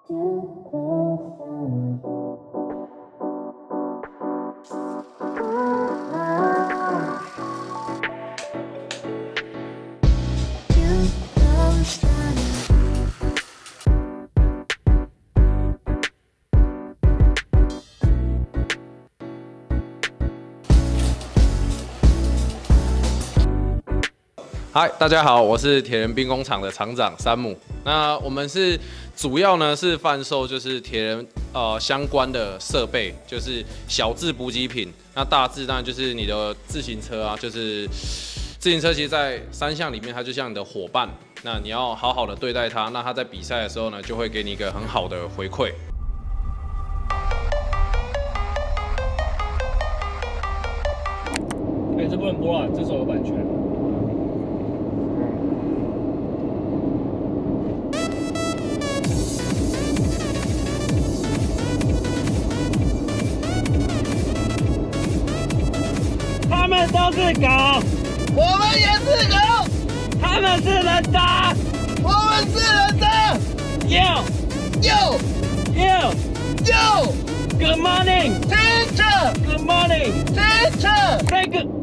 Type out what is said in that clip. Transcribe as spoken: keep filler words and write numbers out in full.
嗨，大家好，我是铁人兵工厂的厂长山姆。那我们是主要呢是贩售就是铁人呃相关的设备，就是小至补给品，那大致当然就是你的自行车啊，就是自行车其实在三项里面它就像你的伙伴，那你要好好的对待它，那它在比赛的时候呢就会给你一个很好的回馈。 哎、欸，这不能播啊，这首有版权。他们都是狗， 我们也是狗， 他们是人的， 我们是人的。 yo yo yo yo Good morning, teacher. Good morning, teacher. Say good.